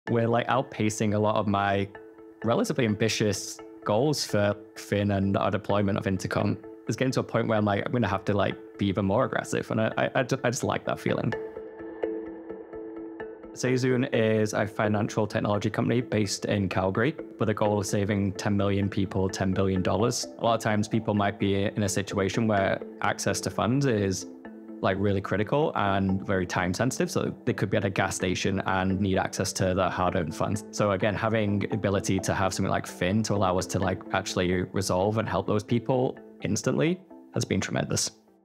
We're like outpacing a lot of my relatively ambitious goals for Fin and our deployment of Intercom. It's getting to a point where I'm like, I'm going to have to like be even more aggressive. And I just like that feeling. ZayZoon is a financial technology company based in Calgary with a goal of saving 10 million people $10 billion. A lot of times people might be in a situation where access to funds is like really critical and very time sensitive. So they could be at a gas station and need access to the hard-earned funds. So again, having ability to have something like Fin to allow us to like actually resolve and help those people instantly has been tremendous.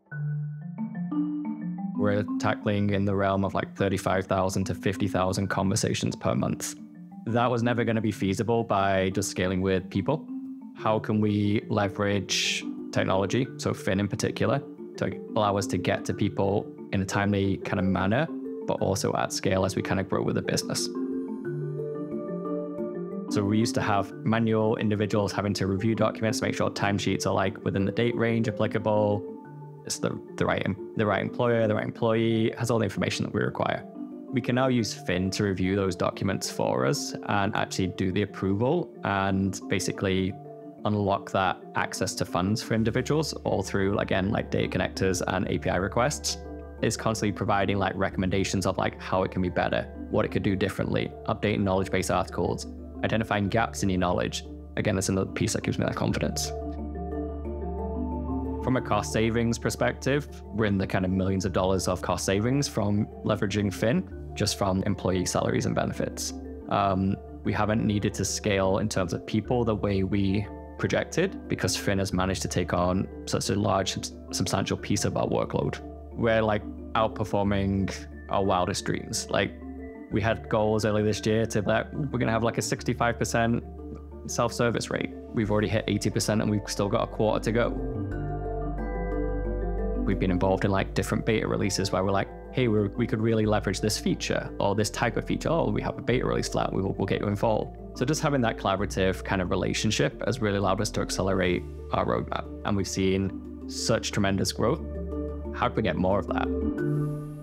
We're tackling in the realm of like 35,000 to 50,000 conversations per month. That was never going to be feasible by just scaling with people. How can we leverage technology, so Fin in particular, to allow us to get to people in a timely kind of manner, but also at scale as we kind of grow with the business. So we used to have manual individuals having to review documents to make sure timesheets are like within the date range applicable. It's the right employer, the right employee, has all the information that we require. We can now use Fin to review those documents for us and actually do the approval and basically unlock that access to funds for individuals all through, again, like data connectors and API requests. It's constantly providing like recommendations of like how it can be better, what it could do differently, updating knowledge base articles, identifying gaps in your knowledge. Again, that's another piece that gives me that confidence. From a cost savings perspective, we're in the kind of millions of dollars of cost savings from leveraging Fin, just from employee salaries and benefits. We haven't needed to scale in terms of people the way we projected because Fin has managed to take on such a large, substantial piece of our workload. We're like outperforming our wildest dreams. Like we had goals earlier this year to that we're going to have like a 65% self-service rate. We've already hit 80% and we've still got a quarter to go. We've been involved in like different beta releases where we're like, hey, we could really leverage this feature or this type of feature. Oh, we have a beta release for that. We'll get you involved. So just having that collaborative kind of relationship has really allowed us to accelerate our roadmap. And we've seen such tremendous growth. How can we get more of that?